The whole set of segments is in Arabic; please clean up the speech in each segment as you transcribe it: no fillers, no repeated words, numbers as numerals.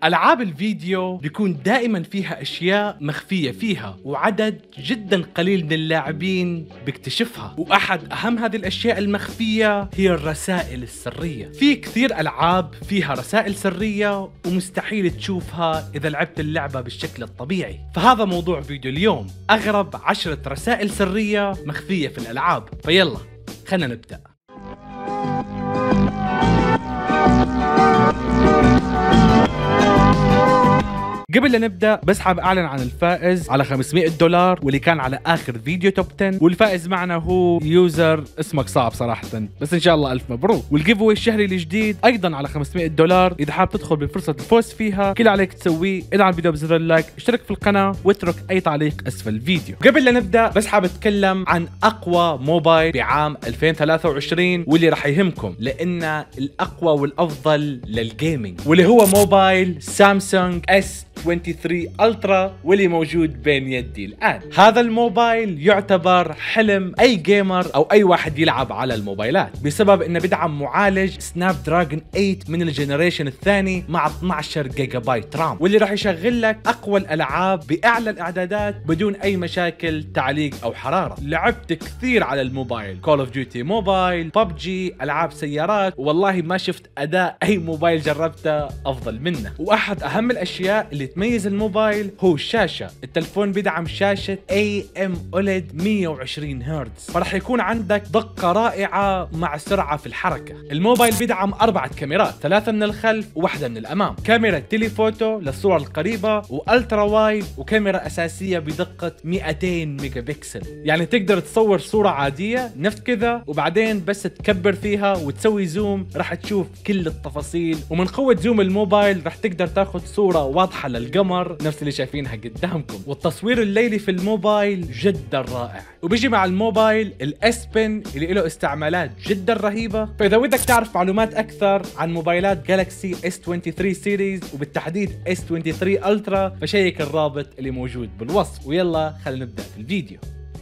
ألعاب الفيديو بيكون دائما فيها أشياء مخفية فيها، وعدد جدا قليل من اللاعبين بيكتشفها. وأحد أهم هذه الأشياء المخفية هي الرسائل السرية. في كثير ألعاب فيها رسائل سرية ومستحيل تشوفها إذا لعبت اللعبة بالشكل الطبيعي. فهذا موضوع فيديو اليوم، أغرب 10 رسائل سرية مخفية في الألعاب. فيلا خلنا نبدأ. قبل لا نبدأ بس حاب أعلن عن الفائز على $500 واللي كان على آخر فيديو توب 10، والفائز معنا هو يوزر اسمك صعب صراحة بس إن شاء الله ألف مبروك. والجيف أواي الشهري الجديد أيضا على $500. إذا حاب تدخل بفرصة الفوز فيها كل عليك تسويه ادعم الفيديو بزر اللايك، اشترك في القناة واترك أي تعليق أسفل الفيديو. قبل لا نبدأ بس حاب أتكلم عن أقوى موبايل بعام 2023 واللي راح يهمكم لأنه الأقوى والأفضل للجيمنج، واللي هو موبايل سامسونج S23 الترا واللي موجود بين يدي الآن. هذا الموبايل يعتبر حلم أي جيمر أو أي واحد يلعب على الموبايلات، بسبب إنه بدعم معالج سناب دراجون 8 من الجنريشن الثاني مع 12 جيجا بايت رام، واللي راح يشغل لك أقوى الألعاب بأعلى الإعدادات بدون أي مشاكل تعليق أو حرارة. لعبت كثير على الموبايل، كول اوف ديوتي موبايل، ببجي، ألعاب سيارات، والله ما شفت أداء أي موبايل جربته أفضل منه. وأحد أهم الأشياء اللي تميز الموبايل هو الشاشة. التلفون بيدعم شاشة AMOLED 120 هرتز، فرح يكون عندك دقة رائعة مع سرعة في الحركة. الموبايل بيدعم 4 كاميرات، 3 من الخلف و1 من الأمام، كاميرا تيليفوتو للصور القريبة، والترا وايد، وكاميرا أساسية بدقة 200 ميجا بكسل. يعني تقدر تصور صورة عادية نفس كذا وبعدين بس تكبر فيها وتسوي زوم راح تشوف كل التفاصيل. ومن قوة زوم الموبايل راح تقدر تاخذ صورة واضحة للقمر نفس اللي شايفينها قدامكم. والتصوير الليلي في الموبايل جدا رائع، وبيجي مع الموبايل الاس بن اللي له استعمالات جدا رهيبة. فإذا ودك تعرف معلومات أكثر عن موبايلات جالكسي S23 سيريز وبالتحديد S23 الترا فشيك الرابط اللي موجود بالوصف. ويلا خلينا نبدأ في الفيديو.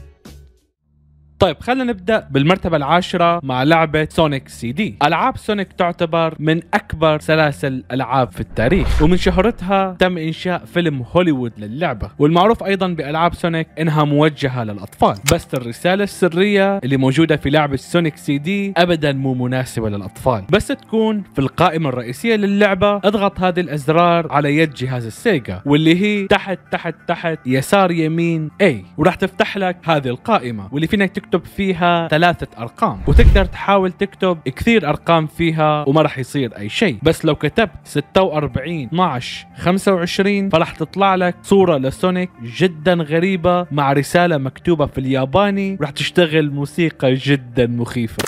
طيب خلينا نبدأ بالمرتبة العاشرة مع لعبة سونيك CD. ألعاب سونيك تعتبر من أكبر سلاسل ألعاب في التاريخ، ومن شهرتها تم إنشاء فيلم هوليوود للعبة. والمعروف أيضا بألعاب سونيك إنها موجهة للأطفال، بس الرسالة السرية اللي موجودة في لعبة سونيك CD أبدا مو مناسبة للأطفال. بس تكون في القائمة الرئيسية للعبة اضغط هذه الأزرار على يد جهاز السيجا، واللي هي تحت تحت تحت يسار يمين A، وراح تفتح لك هذه القائمة واللي فينك تكتب فيها 3 أرقام، وتقدر تحاول تكتب كثير أرقام فيها وما راح يصير أي شيء. بس لو كتبت 46 12 25 فراح تطلع لك صورة لسونيك جدا غريبة مع رسالة مكتوبة في الياباني، راح تشتغل موسيقى جدا مخيفة.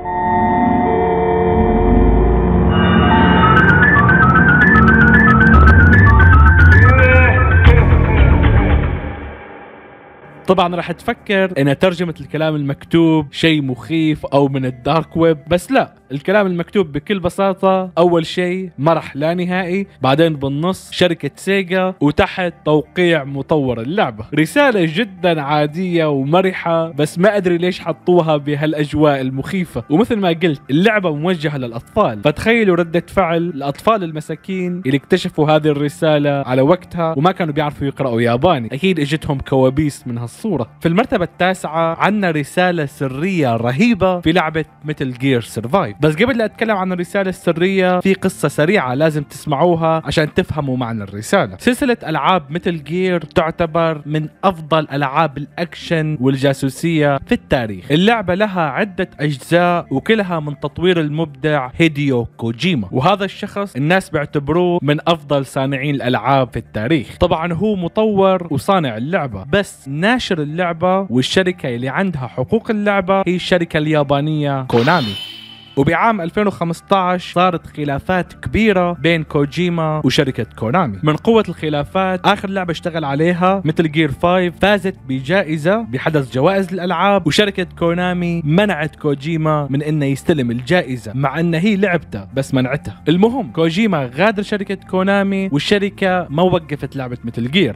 طبعا راح تفكر ان ترجمة الكلام المكتوب شيء مخيف او من الدارك ويب، بس لا، الكلام المكتوب بكل بساطة اول شيء مرح لا نهائي، بعدين بالنص شركة سيجا، وتحت توقيع مطور اللعبة. رسالة جدا عادية ومرحة، بس ما ادري ليش حطوها بهالاجواء المخيفة. ومثل ما قلت اللعبة موجهة للاطفال، فتخيلوا ردة فعل الاطفال المساكين اللي اكتشفوا هذه الرسالة على وقتها وما كانوا بيعرفوا يقرأوا ياباني، اكيد اجتهم كوابيس من الصورة. في المرتبة التاسعة عنا رسالة سرية رهيبة في لعبة ميتل جير سرفايف. بس قبل لا اتكلم عن الرسالة السرية في قصة سريعة لازم تسمعوها عشان تفهموا معنى الرسالة. سلسلة ألعاب ميتل جير تعتبر من أفضل ألعاب الأكشن والجاسوسية في التاريخ. اللعبة لها عدة أجزاء وكلها من تطوير المبدع هيديو كوجيما، وهذا الشخص الناس بيعتبروه من أفضل صانعين الألعاب في التاريخ. طبعا هو مطور وصانع اللعبة، بس ناشر اللعبة والشركة اللي عندها حقوق اللعبة هي الشركة اليابانية كونامي. وبعام 2015 صارت خلافات كبيرة بين كوجيما وشركة كونامي. من قوة الخلافات آخر لعبة اشتغل عليها مثل جير 5 فازت بجائزة بحدث جوائز الألعاب، وشركة كونامي منعت كوجيما من انه يستلم الجائزة مع انه هي لعبته بس منعته. المهم كوجيما غادر شركة كونامي والشركة ما وقفت لعبة مثل جير، لا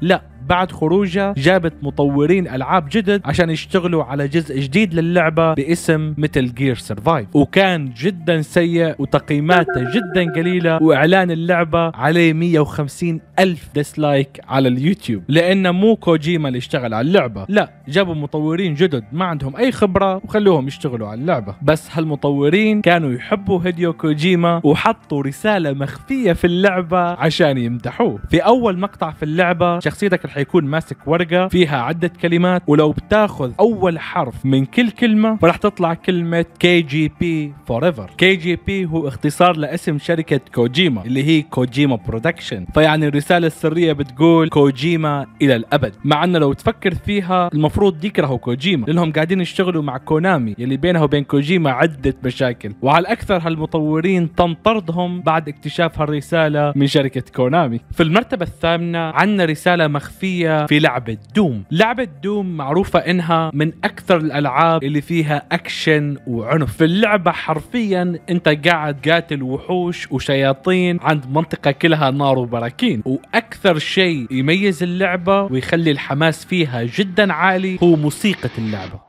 بعد خروجها جابت مطورين ألعاب جدد عشان يشتغلوا على جزء جديد للعبة باسم ميتل جير سرفايف، وكان جدا سيء وتقييماته جدا قليلة، وإعلان اللعبة عليه 150 ألف ديسلايك على اليوتيوب، لأنه مو كوجيما اللي اشتغل على اللعبة، لا جابوا مطورين جدد ما عندهم أي خبرة وخلوهم يشتغلوا على اللعبة. بس هالمطورين كانوا يحبوا هيديو كوجيما وحطوا رسالة مخفية في اللعبة عشان يمدحوه. في أول مقطع في اللعبة شخصيتك رح يكون ماسك ورقة فيها عدة كلمات، ولو بتاخذ أول حرف من كل كلمة فرح تطلع كلمة KGP Forever. KGP هو اختصار لاسم شركة كوجيما اللي هي كوجيما برودكشن، فيعني الرسالة السرية بتقول كوجيما إلى الأبد، مع أنه لو تفكر فيها المفروض يكرهوا كوجيما لأنهم قاعدين يشتغلوا مع كونامي يلي بينها وبين كوجيما عدة مشاكل، وعلى الأكثر هالمطورين تم طردهم بعد اكتشاف هالرسالة من شركة كونامي. في المرتبة الثامنة عندنا رسالة مخفية في لعبة دوم. لعبة دوم معروفة إنها من أكثر الألعاب اللي فيها أكشن وعنف. في اللعبة حرفيا أنت قاعد قاتل وحوش وشياطين عند منطقة كلها نار وبراكين، وأكثر شيء يميز اللعبة ويخلي الحماس فيها جدا عالي هو موسيقى اللعبة.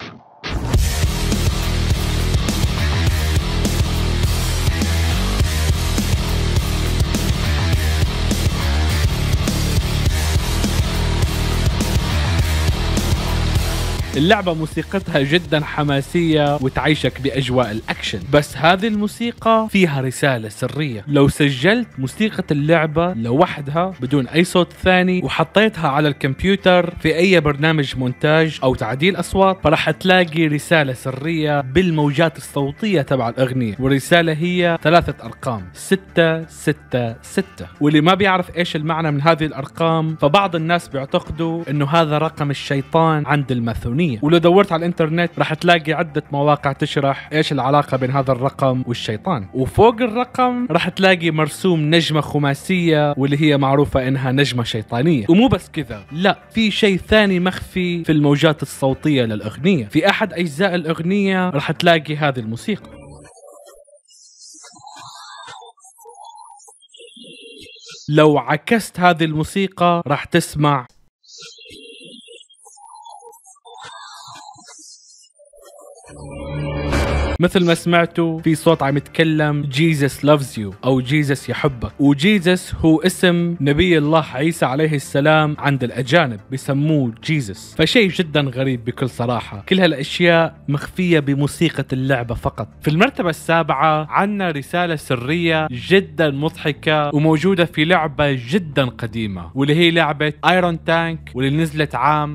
اللعبة موسيقتها جدا حماسية وتعيشك بأجواء الأكشن، بس هذه الموسيقى فيها رسالة سرية. لو سجلت موسيقى اللعبة لوحدها بدون أي صوت ثاني وحطيتها على الكمبيوتر في أي برنامج مونتاج أو تعديل أصوات فرح تلاقي رسالة سرية بالموجات الصوتية تبع الأغنية، والرسالة هي 3 أرقام 666. واللي ما بيعرف إيش المعنى من هذه الأرقام فبعض الناس بيعتقدوا إنه هذا رقم الشيطان عند الماثونية، ولو دورت على الانترنت راح تلاقي عدة مواقع تشرح ايش العلاقة بين هذا الرقم والشيطان. وفوق الرقم راح تلاقي مرسوم نجمة خماسية واللي هي معروفة انها نجمة شيطانية. ومو بس كذا، لا في شيء ثاني مخفي في الموجات الصوتية للأغنية. في احد اجزاء الأغنية راح تلاقي هذه الموسيقى. لو عكست هذه الموسيقى راح تسمع مثل ما سمعتوا في صوت عم يتكلم جيزس loves you أو جيزس يحبك، وجيزس هو اسم نبي الله عيسى عليه السلام عند الأجانب بيسموه جيزس، فشيء جدا غريب بكل صراحة. كل هالأشياء مخفية بموسيقى اللعبة فقط. في المرتبة السابعة عنا رسالة سرية جدا مضحكة وموجودة في لعبة جدا قديمة واللي هي لعبة ايرون تانك، واللي نزلت عام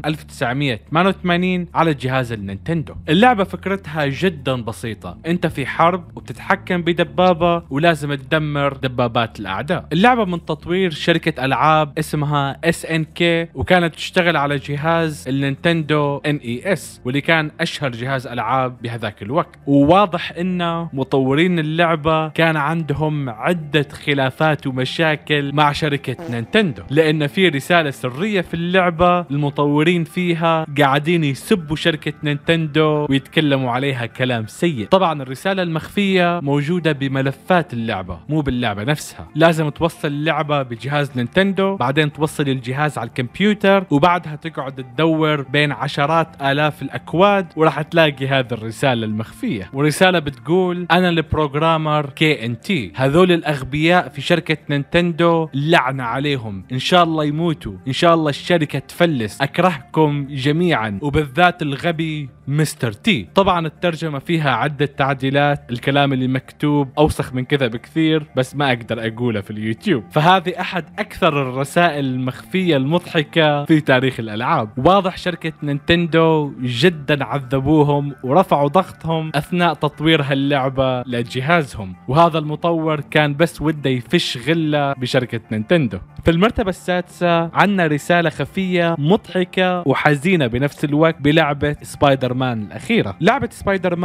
1988 على جهاز النينتندو. اللعبة فكرتها جدا بسيطة، انت في حرب وبتتحكم بدبابة ولازم تدمر دبابات الاعداء. اللعبة من تطوير شركة العاب اسمها SNK، وكانت تشتغل على جهاز النينتندو NES واللي كان اشهر جهاز العاب بهذاك الوقت. وواضح ان مطورين اللعبة كان عندهم عدة خلافات ومشاكل مع شركة نينتندو، لان في رسالة سرية في اللعبة المطورين فيها قاعدين يسبوا شركة نينتندو ويتكلموا عليها كلام سيء. طبعا الرسالة المخفية موجودة بملفات اللعبة مو باللعبة نفسها. لازم توصل اللعبة بجهاز نينتندو، بعدين توصل الجهاز على الكمبيوتر، وبعدها تقعد تدور بين عشرات آلاف الأكواد وراح تلاقي هذه الرسالة المخفية. ورسالة بتقول أنا البروغرامر KNT، هذول الأغبياء في شركة نينتندو لعنة عليهم، إن شاء الله يموتوا، إن شاء الله الشركة تفلس، أكرهكم جميعا وبالذات الغبي مستر تي. طبعا الترجمة فيها عدة تعديلات، الكلام اللي مكتوب أوسخ من كذا بكثير بس ما أقدر أقوله في اليوتيوب. فهذه أحد أكثر الرسائل المخفية المضحكة في تاريخ الألعاب. واضح شركة نينتندو جدا عذبوهم ورفعوا ضغطهم أثناء تطوير هاللعبة لجهازهم، وهذا المطور كان بس وده يفش غلة بشركة نينتندو. في المرتبة السادسة عنا رسالة خفية مضحكة وحزينة بنفس الوقت بلعبة سبايدر مان الأخيرة. لعبة سبايدر مان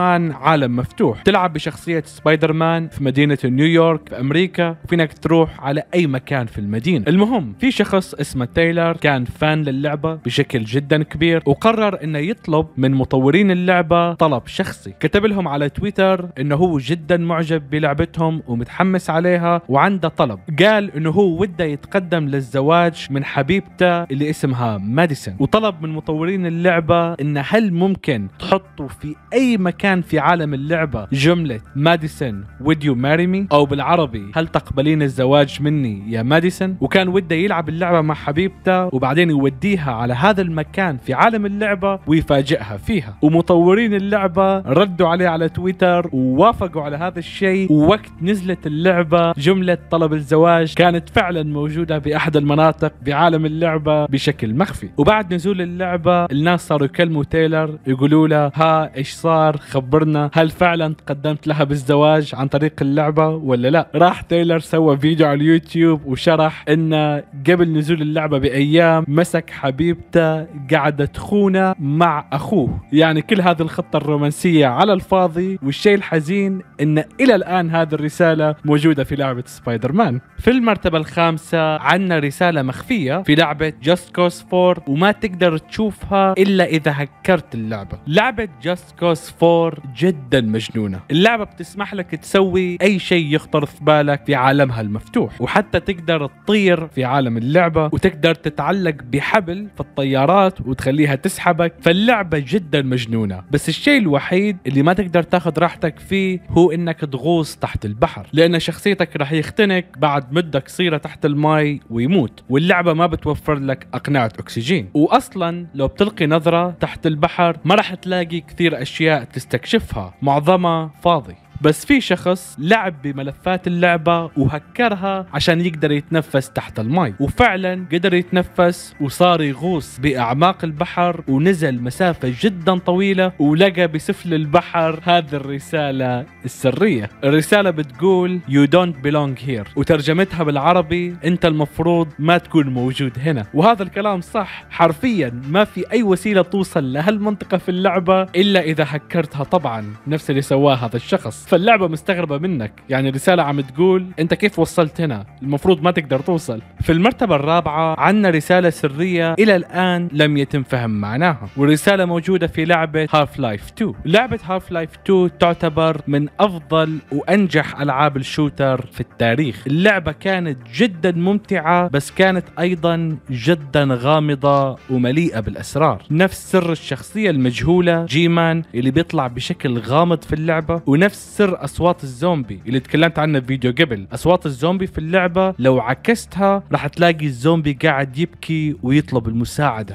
عالم مفتوح، تلعب بشخصية سبايدر مان في مدينة نيويورك في أمريكا، وفينك تروح على أي مكان في المدينة. المهم في شخص اسمه تايلر كان فان للعبة بشكل جدا كبير، وقرر انه يطلب من مطورين اللعبة طلب شخصي. كتب لهم على تويتر انه هو جدا معجب بلعبتهم ومتحمس عليها وعنده طلب. قال انه هو وده يتقدم للزواج من حبيبته اللي اسمها ماديسون، وطلب من مطورين اللعبة انه هل ممكن تحطوا في اي مكان في عالم اللعبة جملة ماديسون would you marry me، او بالعربي هل تقبلين الزواج مني يا ماديسون. وكان وده يلعب اللعبة مع حبيبته وبعدين يوديها على هذا المكان في عالم اللعبة ويفاجئها فيها. ومطورين اللعبة ردوا عليه على تويتر ووافقوا على هذا الشيء، ووقت نزلت اللعبة جملة طلب الزواج كانت فعلا موجودة بأحد المناطق بعالم اللعبة بشكل مخفي. وبعد نزول اللعبة الناس صاروا يكلموا تايلر يقولوا له ها ايش صار، خبرنا هل فعلا تقدمت لها بالزواج عن طريق اللعبة ولا لا. راح تايلر سوى فيديو على اليوتيوب وشرح انه قبل نزول اللعبة بأيام مسك حبيبته قاعدة تخونه مع أخوه، يعني كل هذه الخطة الرومانسية على الفاضي. والشيء الحزين إن إلى الآن هذه الرسالة موجودة في لعبة سبايدر مان. في المرتبة الخامسة عنا رسالة مخفية في لعبة Just Cause 4 وما تقدر تشوفها إلا إذا هكرت اللعبة. لعبة Just Cause 4 جدا مجنونة. اللعبة بتسمح لك تسوي أي شيء يخطر في بالك في عالمها المفتوح، وحتى تقدر تطير في عالم اللعبة، وتقدر تتعلق بحبل في الطيارات وتخليها تسحبك. فاللعبة جدا مجنونة، بس الشيء الوحيد اللي ما تقدر تاخذ راحتك فيه هو انك تغوص تحت البحر، لان شخصيتك راح يختنق بعد مدة قصيرة تحت الماء ويموت، واللعبة ما بتوفر لك أقنعة أكسجين. وأصلا لو بتلقي نظرة تحت البحر ما راح تلاقي كثير أشياء تستكشفها، معظمها فاضي. بس في شخص لعب بملفات اللعبة وهكرها عشان يقدر يتنفس تحت الماء، وفعلا قدر يتنفس وصار يغوص بأعماق البحر ونزل مسافة جدا طويلة ولقى بسفل البحر هذه الرسالة السرية. الرسالة بتقول You don't belong here، وترجمتها بالعربي أنت المفروض ما تكون موجود هنا. وهذا الكلام صح، حرفيا ما في أي وسيلة توصل لهالمنطقة في اللعبة إلا إذا هكرتها، طبعا نفس اللي سواه هذا الشخص. فاللعبة مستغربة منك، يعني رسالة عم تقول انت كيف وصلت هنا، المفروض ما تقدر توصل. في المرتبة الرابعة عنا رسالة سرية الى الان لم يتم فهم معناها، والرسالة موجودة في لعبة Half-Life 2. لعبة Half-Life 2 تعتبر من افضل وانجح العاب الشوتر في التاريخ. اللعبة كانت جدا ممتعة، بس كانت ايضا جدا غامضة ومليئة بالاسرار. نفس سر الشخصية المجهولة جيمان اللي بيطلع بشكل غامض في اللعبة، ونفس سر أصوات الزومبي اللي تكلمت عنه في فيديو قبل. أصوات الزومبي في اللعبة لو عكستها راح تلاقي الزومبي قاعد يبكي ويطلب المساعدة.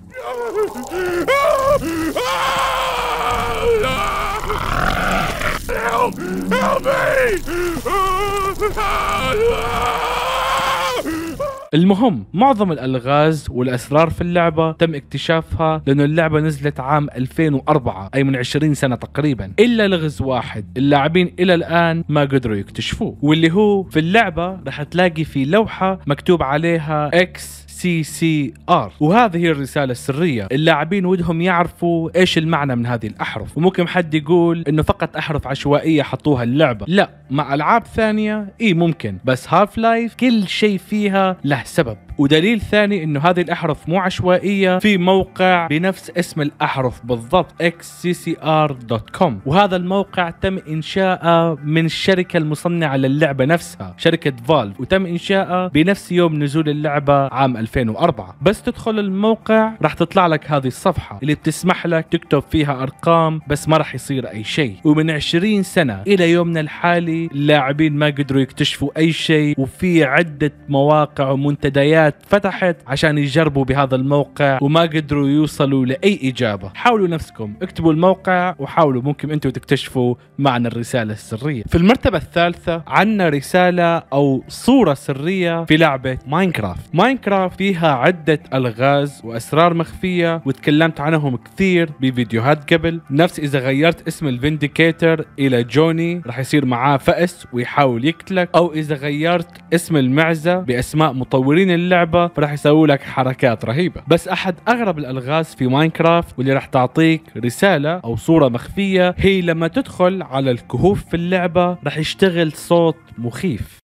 المهم معظم الألغاز والأسرار في اللعبة تم اكتشافها لأن اللعبة نزلت عام 2004، أي من 20 سنة تقريبا، إلا لغز واحد اللاعبين إلى الآن ما قدروا يكتشفوه، واللي هو في اللعبة رح تلاقي في لوحة مكتوب عليها XCCR، وهذه هي الرسالة السرية. اللاعبين ودهم يعرفوا ايش المعنى من هذه الأحرف. وممكن حد يقول انه فقط أحرف عشوائية حطوها اللعبة، لا، مع ألعاب ثانية ممكن، بس هاف لايف كل شيء فيها له سبب. ودليل ثاني انه هذه الاحرف مو عشوائيه، في موقع بنفس اسم الاحرف بالضبط xccr.com، وهذا الموقع تم انشاءه من الشركه المصنعه للعبه نفسها، شركه فالف، وتم انشاءه بنفس يوم نزول اللعبه عام 2004. بس تدخل الموقع راح تطلع لك هذه الصفحه اللي بتسمح لك تكتب فيها ارقام، بس ما راح يصير اي شيء. ومن 20 سنه الى يومنا الحالي اللاعبين ما قدروا يكتشفوا اي شيء، وفي عده مواقع ومنتديات فتحت عشان يجربوا بهذا الموقع وما قدروا يوصلوا لأي إجابة. حاولوا نفسكم، اكتبوا الموقع وحاولوا ممكن انتوا تكتشفوا معنى الرسالة السرية. في المرتبة الثالثة عنا رسالة أو صورة سرية في لعبة ماينكرافت. ماينكرافت فيها عدة ألغاز وأسرار مخفية وتكلمت عنهم كثير بفيديوهات قبل. نفس إذا غيرت اسم الفينديكيتر إلى جوني راح يصير معاه فأس ويحاول يقتلك، أو إذا غيرت اسم المعزة بأسماء مطورة مطورين اللعبة راح يسووا لك حركات رهيبة. بس احد اغرب الالغاز في ماينكرافت واللي راح تعطيك رسالة او صورة مخفية هي لما تدخل على الكهوف في اللعبة راح يشتغل صوت مخيف.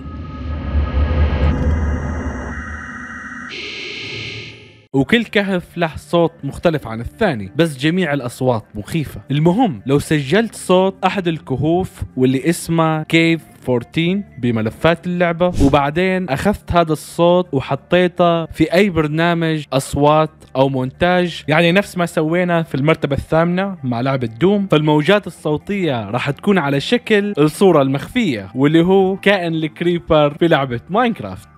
وكل كهف له صوت مختلف عن الثاني، بس جميع الأصوات مخيفة. المهم لو سجلت صوت أحد الكهوف واللي اسمه كيف 14 بملفات اللعبة، وبعدين أخذت هذا الصوت وحطيته في أي برنامج أصوات أو مونتاج، يعني نفس ما سوينا في المرتبة الثامنة مع لعبة دوم، فالموجات الصوتية راح تكون على شكل الصورة المخفية واللي هو كائن الكريبر في لعبة ماينكرافت.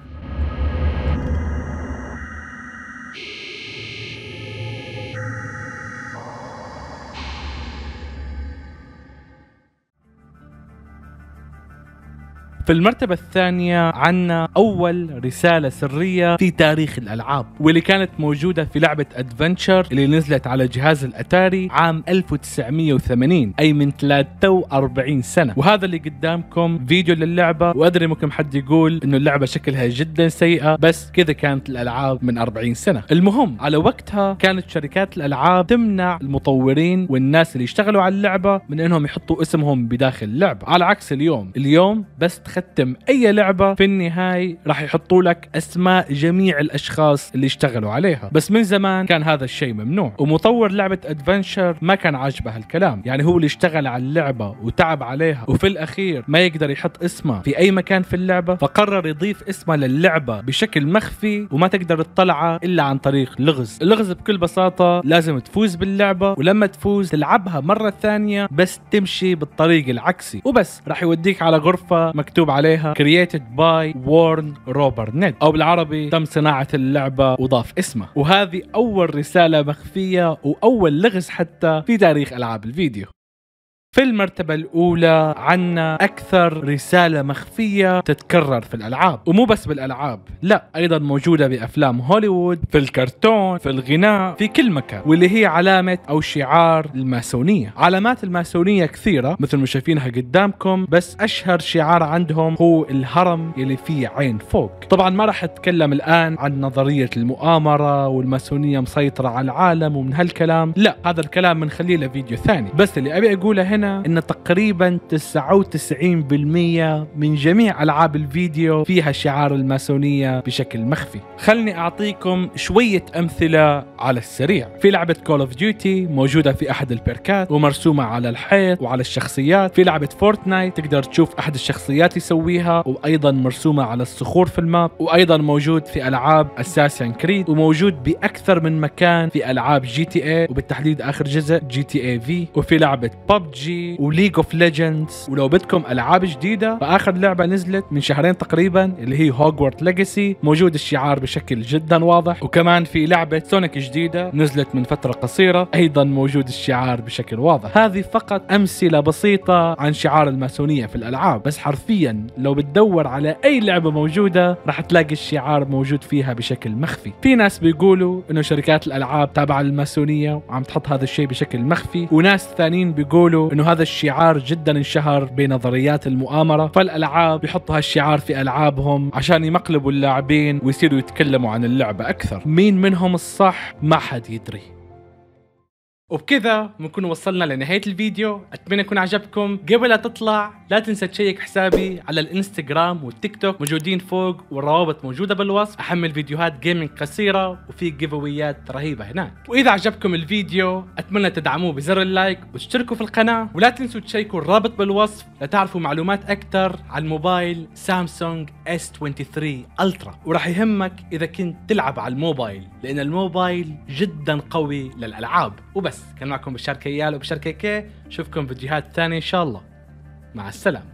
في المرتبة الثانية عنا أول رسالة سرية في تاريخ الألعاب، واللي كانت موجودة في لعبة أدفنتشر اللي نزلت على جهاز الأتاري عام 1980، أي من 43 سنة. وهذا اللي قدامكم فيديو للعبة، وأدري ممكن حد يقول إنه اللعبة شكلها جدا سيئة، بس كذا كانت الألعاب من 40 سنة. المهم على وقتها كانت شركات الألعاب تمنع المطورين والناس اللي يشتغلوا على اللعبة من إنهم يحطوا اسمهم بداخل اللعبة، على عكس اليوم بس ختم اي لعبة في النهاية راح يحطوا لك اسماء جميع الاشخاص اللي اشتغلوا عليها. بس من زمان كان هذا الشيء ممنوع، ومطور لعبة ادفنتشر ما كان عاجبه هالكلام، يعني هو اللي اشتغل على اللعبة وتعب عليها وفي الاخير ما يقدر يحط اسمه في اي مكان في اللعبة، فقرر يضيف اسمه للعبة بشكل مخفي وما تقدر تطلعه الا عن طريق لغز. اللغز بكل بساطة لازم تفوز باللعبة، ولما تفوز تلعبها مرة ثانية بس تمشي بالطريق العكسي، وبس راح يوديك على غرفة مكتوب عليها created by Warren Robernet، او بالعربي تم صناعة اللعبة وضاف اسمه. وهذه اول رسالة مخفية واول لغز حتى في تاريخ العاب الفيديو. في المرتبة الأولى عنا أكثر رسالة مخفية تتكرر في الألعاب، ومو بس بالألعاب، لا أيضا موجودة بأفلام هوليوود، في الكرتون، في الغناء، في كل مكان، واللي هي علامة أو شعار الماسونية. علامات الماسونية كثيرة مثل ما شايفينها قدامكم، بس أشهر شعار عندهم هو الهرم اللي فيه عين فوق. طبعا ما راح أتكلم الآن عن نظرية المؤامرة والماسونية مسيطرة على العالم ومن هالكلام، لا هذا الكلام بنخليه لفيديو ثاني. بس اللي أبي أقوله هنا إن تقريبا 99% من جميع ألعاب الفيديو فيها شعار الماسونية بشكل مخفي. خلني أعطيكم شوية أمثلة على السريع. في لعبة كول اوف ديوتي موجودة في أحد البركات ومرسومة على الحيط وعلى الشخصيات. في لعبة فورتنايت تقدر تشوف أحد الشخصيات يسويها، وأيضا مرسومة على الصخور في الماب. وأيضا موجود في ألعاب أساسين كريد، وموجود بأكثر من مكان في ألعاب جي تي اي، وبالتحديد آخر جزء جي تي اي في. وفي لعبة PUBG وليج اوف ليجندز. ولو بدكم العاب جديده، فاخر لعبه نزلت من شهرين تقريبا اللي هي هوغورت ليجاسي، موجود الشعار بشكل جدا واضح. وكمان في لعبه سونيك جديده نزلت من فتره قصيره، ايضا موجود الشعار بشكل واضح. هذه فقط امثله بسيطه عن شعار الماسونيه في الالعاب، بس حرفيا لو بتدور على اي لعبه موجوده راح تلاقي الشعار موجود فيها بشكل مخفي. في ناس بيقولوا انه شركات الالعاب تابعه للماسونيه وعم تحط هذا الشيء بشكل مخفي، وناس ثانيين بيقولوا انه هذا الشعار جدا انشهر بنظريات المؤامرة، فالألعاب بيحطوا هالشعار في ألعابهم عشان يمقلبوا اللاعبين ويصيروا يتكلموا عن اللعبة أكثر. مين منهم الصح ما حد يدري. وبكذا بنكون وصلنا لنهاية الفيديو. أتمنى يكون عجبكم. قبل لا تطلع لا تنسى تشيك حسابي على الانستغرام والتيك توك موجودين فوق، والروابط موجودة بالوصف. أحمل فيديوهات جيمنج قصيرة وفي جيفويات رهيبة هناك. وإذا عجبكم الفيديو أتمنى تدعموه بزر اللايك وتشتركوا في القناة، ولا تنسوا تشيكوا الرابط بالوصف لتعرفوا معلومات أكثر عن موبايل سامسونج S23 ألترا. وراح يهمك إذا كنت تلعب على الموبايل، لأن الموبايل جدا قوي للألعاب. وبس كان معكم بشار كيال وبشار كيكي. شوفكم فيديوهات ثانية إن شاء الله. مع السلامة.